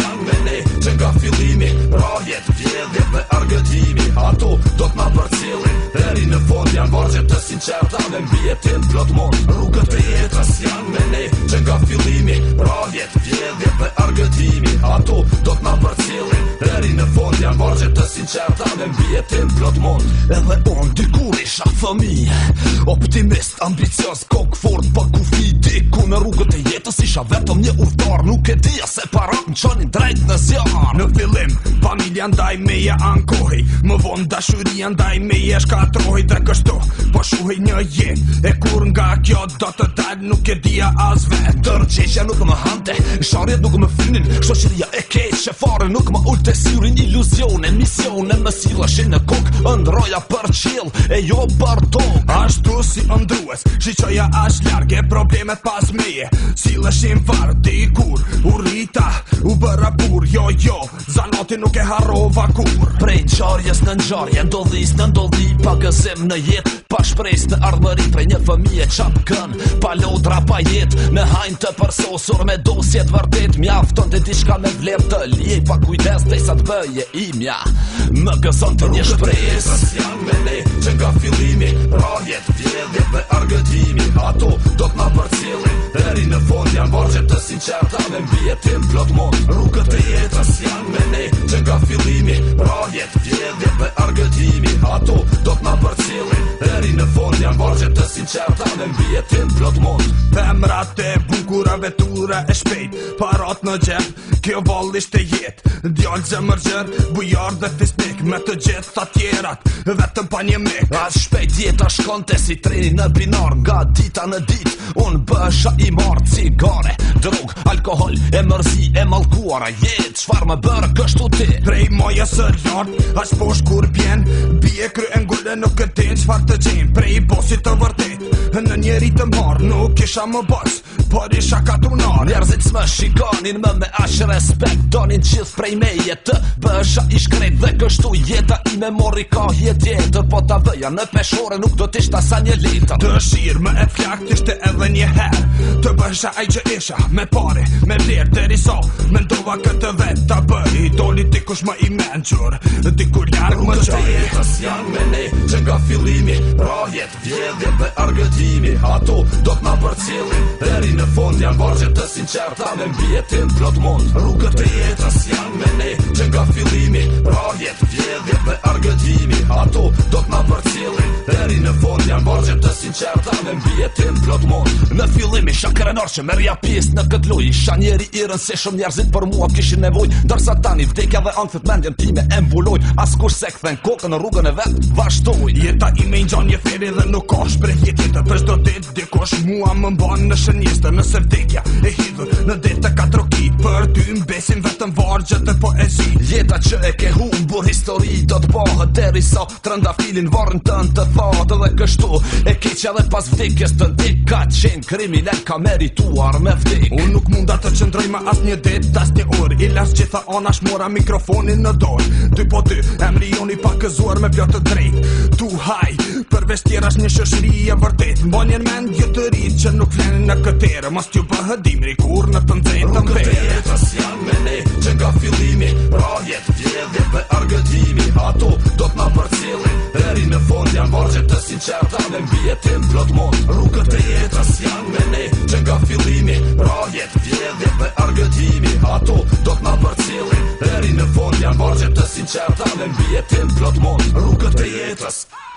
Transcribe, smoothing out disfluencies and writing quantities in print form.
janë me ne që nga fillimi, rajet, vjedhjet dhe argëtimi, ato do t'na përcjellin deri në fond, janë vargje të sinqerta me mbijetin plot mund. Rrugët e jetës janë me ne që nga fillimi, rajet, vjedhjet dhe argëtimi, ato do t'na përcjellin deri në fond, janë vargje të sinqerta me mbijetin plot mund. Edhe on dikur isha fëmijë, optimist, ambicios, kok fort, pa kufi, diku në rrugët e jetës isha vetëm një udhëtar, nuk e dija se parat më çonin drejt në zjarr. Në fillim familja ndaj meje ankohej, më vonë dashuria ndaj meje shkatrohej, dhe kështu po shuhej një jetë e kur nga kjo do të dal nuk e dija as vet. Tërgjegja nuk më hante, sharjet nuk më fynin, shoqëria e keq, shefare nuk më ulte syrin, iluzione, misione më sillashin në kokë, ëndroja për qiell e jo për tokë. Ashtu si ëndrues, shiqoja as large problemet pas meje, silleshin var dikur, u rrita, u bëra bur, jo, zanoti nuk e harrova kur. Prej ngjarjes në ngjarje, ndodhis në ndodhi, pa gëzim në jetë, pa shpresë në ardhmëri, prej një fëmije qap kën, pa lodra pa jetë, në hajnë të përsosur me dosjet vërtet, mjafton të diçka me vlerë të liej, pa kujdes të sa të bëje imja, më gëzon të një shpresë. Janë me ne që nga fillimi, rajet, vjedhjet dhe argëtimi, ato do t'na përcjellin deri në fond, janë vargje të sinqerta me mbijetin plot mund. Rrugët e jetës janë me ne që nga fillimi, rajet, vjedhjet dhe argëtimi, ato do t'na përcjellin deri në fond, janë vargje të sinqerta me mbijetin plot mund. Femrat e bukura, vetura e shpejt, parat në gjep, kjo vall ishte jetë, djallë zemërgjër, bujar dhe fisnik, me të gjithë ta tjerat, vetëm pa një mik. As shpejt jeta shkonte si treni në binar, nga dita në dit, unë bësha i marrë cigare, drog, alkohol, e mërzi, e mallkuara, jetë, çfarë më bërë kështu ti? Prej moja së lartë, as poshtë kur bjen, bie krye ngulle nuk e din çfarë të gjen, prej bosit të vërtet, në njeri të marrë, nuk isha më bos, por isha katrunar. Njerëzit s'më shikonin më me aq respekt, donin gjithë prej meje të bësha i shkret, dhe kështu jeta ime mori kahje tjetër, po ta vëja në peshore nuk do t'ishta sa një letër. Dëshirë më e flakt ishte edhe një herë, të bësha ai që isha, me pare, me vlerë, derisa mendova këtë vet ta bëj, doli dikush më i mençur, dikur larg më qoj. Jetës janë me ne që nga fillimi, rajet, vjedhjet dhe argëtimi, ato do t'na përcjellin deri në fond, janë vargje të sinqerta me mbijetin plot mund. Rrugët e jetës janë me ne që nga fillimi, rajet, vjedhjet dhe argëtimi, ato do t'na përcjellin deri në fond, janë vargje të sinqerta me mbijetin plot mund. Në fillim isha krenar që merja pjesë në këtë lojë, isha njeri i rëndësishëm, njerëzit për mua kishin nevojë, ndërsa tani vdekja dhe ankthët mendjen time e mbuloj, askush se kthen kokën në rrugën e vet, vazhdoj. Jeta ime i ngjan një feri dhe nuk ka shprehje tjetër, për çdo ditë dikush mua më mban në shënjestër, nëse vdekja e hidhur në ditë të katrokit, për ty mbesin vetëm vargjet e poezi. Jeta që e ke humbur histori do të bëhet derisa trëndafilin varrin tënd të thatë, dhe kështu e keqja dhe pas vdekjes të ndik, ka qenë kriminal, ka merituar me vdek. Unë nuk munda të qëndroj me as një ditë, as një orë, i las gjitha anash mora mikrofonin në dorë, dy po dy, emri joni pa këzuar me plot të drejt, tu haj, përveç tjerash një shoqëri e vërtet, mbonjen mend jo të rit që nuk flenin në këtere, mos t'ju bëhet dimri kur në të nxehtë të mbetë. Rrugët e jetës janë me ne që nga fillimi, rajet, vjedhjet dhe argëtimi, ato do t'na përcjellin deri në fond, janë vargje të sinqerta me mbijetin plot mund. Rrugët e jetës janë me ne që nga fillimi, rajet, vjedhjet dhe argëtimi, ato do t'na përcjellin deri në fond, janë vargje të sinqerta me mbijetin plot mund. Rrugët e jetës